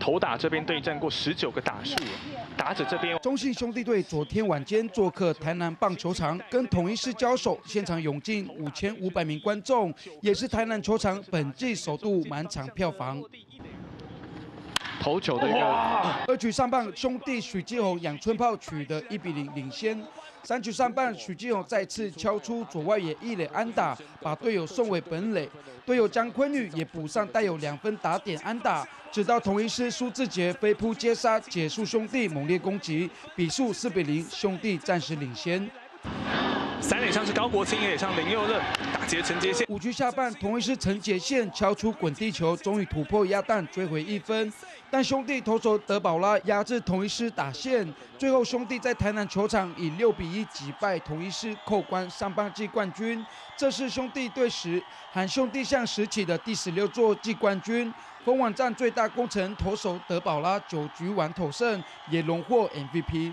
投打这边对战过19个打数，打者这边中信兄弟队昨天晚间做客台南棒球场，跟统一狮交手，现场涌进5500名观众，也是台南球场本季首度满场票房。 投球的一个 2局上半，兄弟许基宏、杨春炮取得1比0领先。3局上半，许基宏再次敲出左外野一垒安打，把队友送回本垒。队友江坤宇也补上带有2分打点安打。直到统一狮苏志杰飞扑接杀，结束兄弟猛烈攻击，比数4比0，兄弟暂时领先。 3垒上是高国清，1垒上林佑乐打劫承接线。 5局下半，统一狮陈杰宪敲出滚地球，终于突破鸭蛋追回1分。但兄弟投手德保拉压制统一狮打线，最后兄弟在台南球场以6比1击败统一狮，扣关上半季冠军。这是兄弟队史和兄弟象拾起的第16座季冠军。封王战最大功臣投手德保拉9局完投胜，也荣获 MVP。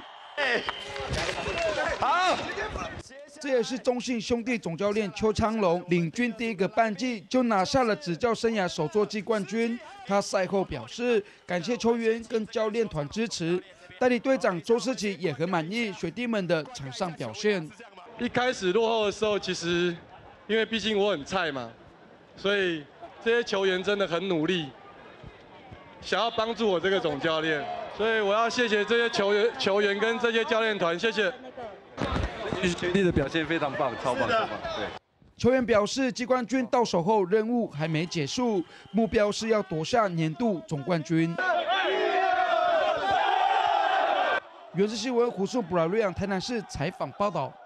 好。 这也是中信兄弟总教练邱昌龙领军第1个半季就拿下了执教生涯首座季冠军。他赛后表示，感谢球员跟教练团支持。代理队长周思齐也很满意学弟们的场上表现。 一开始落后的时候，其实因为毕竟我很菜嘛，所以这些球员真的很努力，想要帮助我这个总教练。所以我要谢谢这些球员跟这些教练团，谢谢。 学弟的表现非常棒，超棒，超棒。对， 球员表示，季冠军到手后任务还没结束，目标是要夺下年度总冠军。原视新闻胡素布拉瑞扬台南市采访报道。